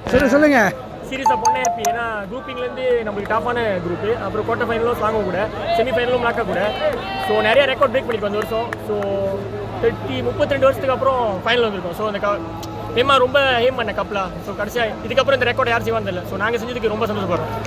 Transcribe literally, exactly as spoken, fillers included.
சொல்லுங்க சொல்லுங்க சீரியஸாக பண்ண ஹாப்பி. ஏன்னா குரூப்பிங்லேருந்து நம்மளுக்கு டாப்பான குரூப்பு, அப்புறம் குவார்டர் ஃபைனலும் ஸ்ட்ராங்கும் கூட, செமி ஃபைனலும் நாக்க கூட. ஸோ நிறைய ரெக்கார்ட் பிரேக் பண்ணிக்கோ அந்த வருஷம். ஸோ தேர்ட்டி முப்பத்தி ரெண்டு வருஷத்துக்கு அப்புறம் ஃபைனல் வந்திருக்கோம். ஸோ அந்த மேமா ரொம்ப ஹேம் பண்ண கப்பலா. ஸோ கடைசியாக இதுக்கப்புறம் இந்த ரெக்கார்ட் யார் செய்வான்னு தெரியல. ஸோ நாங்கள் செஞ்சதுக்கு ரொம்ப சந்தோஷப்படுறோம்.